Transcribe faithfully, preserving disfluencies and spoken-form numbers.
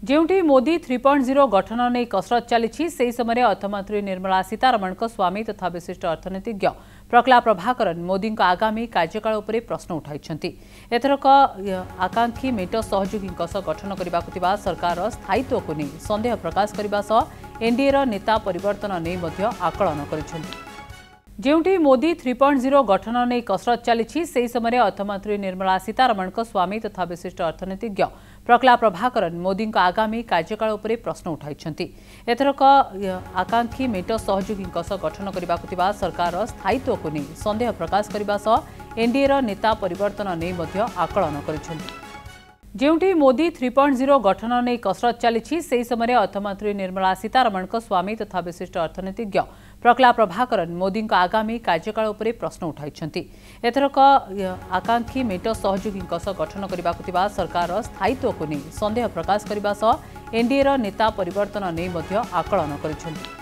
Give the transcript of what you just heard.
ଯେଉଁଠି Modi three point zero गठन नहीं कसरत चली से समय अर्थमंत्री निर्मला सीतारमण स्वामी तथा विशिष्ट अर्थनीतिज्ञ प्रकला प्रभाकरन मोदी आगामी कार्यकाल उपर प्रश्न उठाई। एथरक आकांक्षी मेट सहयोगी गठन करने सरकार स्थायित्व को नहीं संदेह प्रकाश करने एनडीए नेता परिवर्तन नहीं आकलन कर ଯେଉଁଠି ମୋଦି थ्री पॉइंट ज़ीरो गठन नहीं कसरत चली से समय अर्थमंत्री निर्मला सीतारमण स्वामी तथा विशिष्ट अर्थनीतिज्ञ प्रकला प्रभाकरन मोदी आगामी कार्यकाल उपर प्रश्न उठाई। एथरक आकांक्षी मेट सहयोगी गठन करने सरकार स्थायित्व को नहीं संदेह प्रकाश करने एनडीए नेता परिवर्तन नहीं आकलन कर ଯେଉଁଠି ମୋଦି थ्री पॉइंट ज़ीरो गठन नहीं कसरत चली से समय अर्थमंत्री निर्मला सीतारमण स्वामी तथा विशिष्ट अर्थनीतिज्ञ प्रकला प्रभाकरन मोदी आगामी कार्यकाल उपर प्रश्न उठाई। एथरक आकांक्षी मेट सहयोगी गठन करने सरकार स्थायित्व को नहीं संदेह प्रकाश करने एनडीए नेता परिवर्तन नहीं आकलन कर।